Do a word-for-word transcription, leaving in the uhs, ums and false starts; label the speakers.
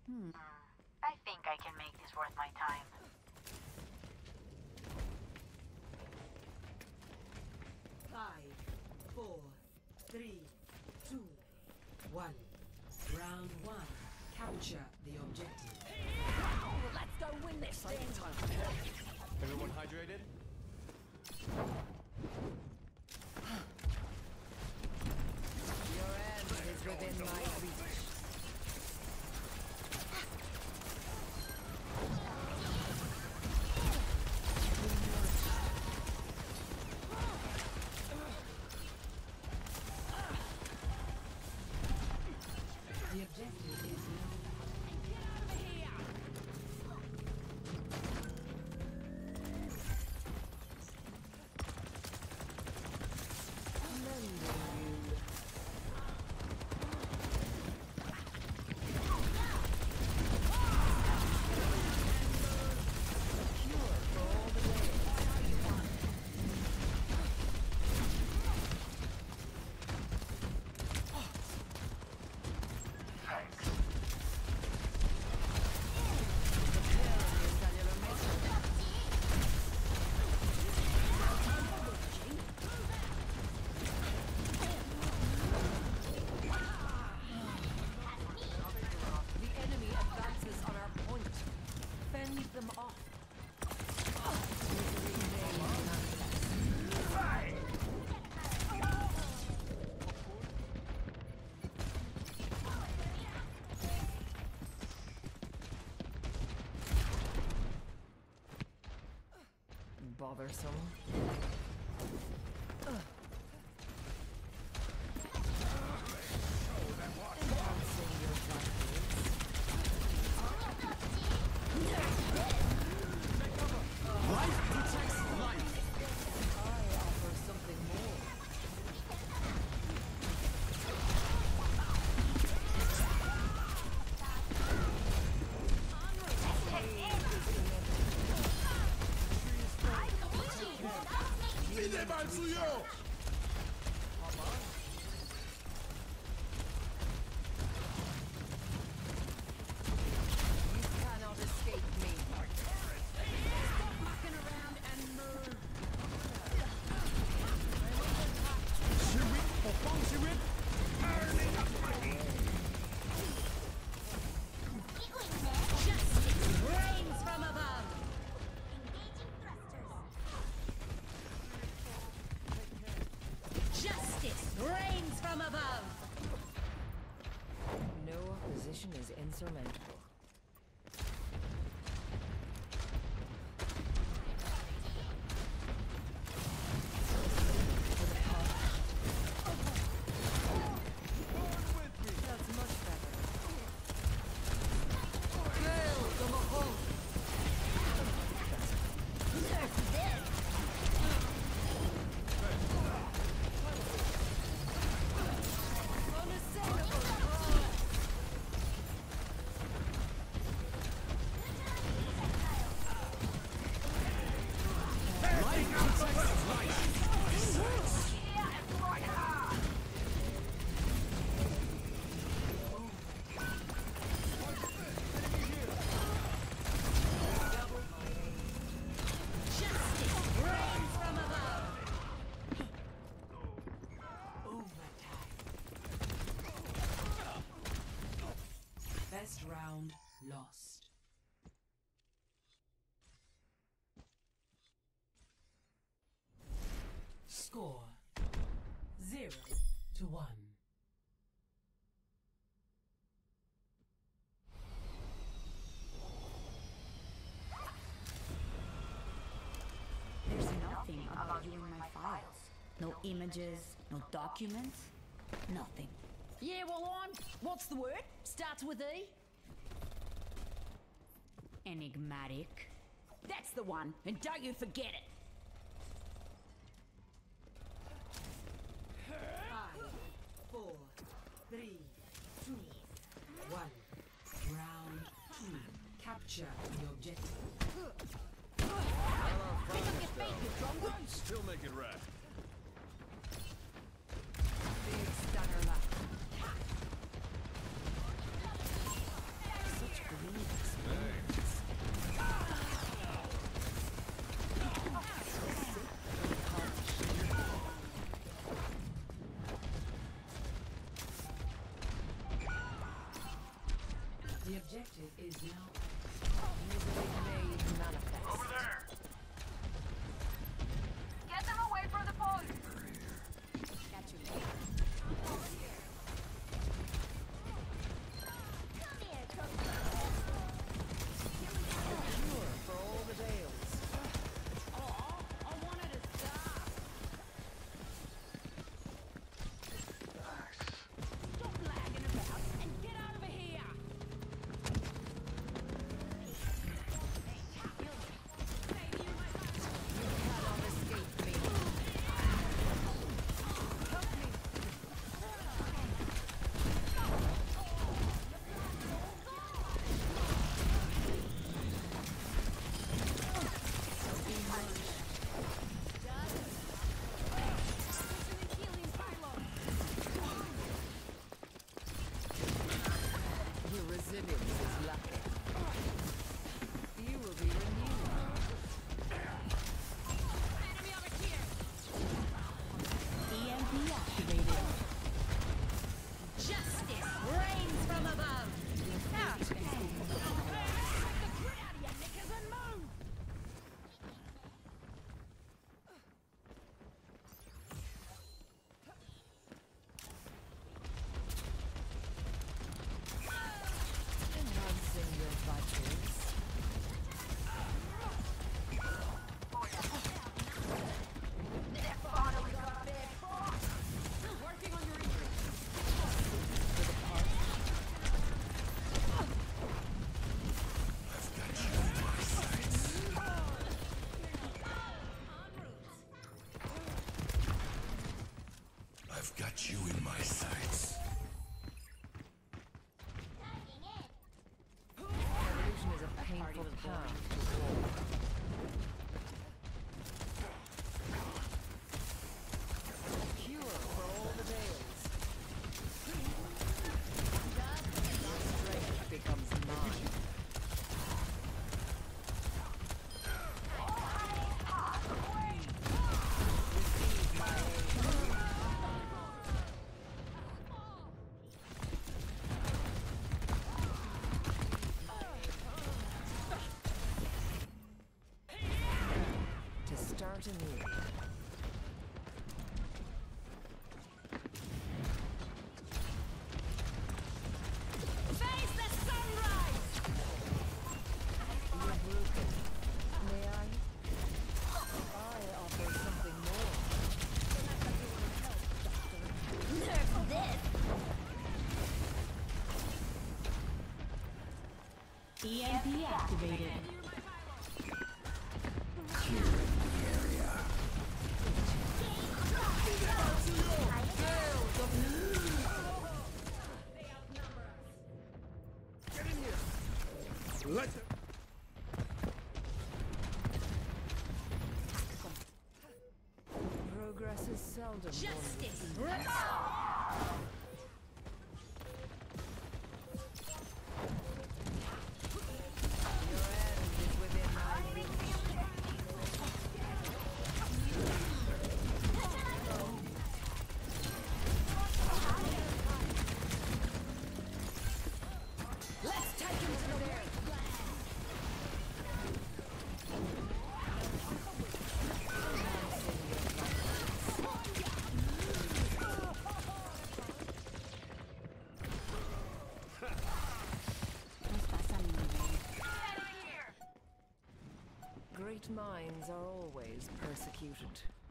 Speaker 1: Hmm. I think I can make this worth my time.
Speaker 2: Five, four, three, two, one. Round one. Capture the objective.
Speaker 3: Let's go win this thing.
Speaker 4: Everyone hydrated?
Speaker 3: Your end is within my reach.
Speaker 2: The objective is
Speaker 3: them off. Bothersome. Rains from above! No opposition is insurmountable. That's much better. Kill the Mahal!
Speaker 2: Best round lost. Score zero to one.
Speaker 5: There's nothing about you in my files. No images, no documents, nothing.
Speaker 3: Yeah, well, I'm. What's the word? Starts with E?
Speaker 5: Enigmatic.
Speaker 3: That's the one, and don't you forget it!
Speaker 2: Five, four, three, two, one. Round two. Capture the objective.
Speaker 3: Pick up your feet, you drongo!
Speaker 4: Still make it right.
Speaker 3: Big stunner left. Such
Speaker 2: The objective is now
Speaker 3: Easily made manifest.
Speaker 4: Over there!
Speaker 1: Get them away from the point!
Speaker 3: Catch you later. Cure for all the Dales. Cannot escape me. Your resilience is lucky. You will be renewed.
Speaker 5: E M P activated. Justice reigns from above. That is
Speaker 3: Enhancing your vitals.
Speaker 6: I've got you in my sights.
Speaker 3: Evolution is a painful path to walk. Cure for all the Dales. Your strength becomes mine. Receive my aid. To start anew.
Speaker 5: face the sunrise.
Speaker 3: You're broken. May I? I offer something more.
Speaker 5: Nerf this. E M P activated.
Speaker 6: Let
Speaker 3: Progress is seldom
Speaker 5: Justice.
Speaker 3: Your end is within my reach. Let's take him to the bear. Great minds are always persecuted.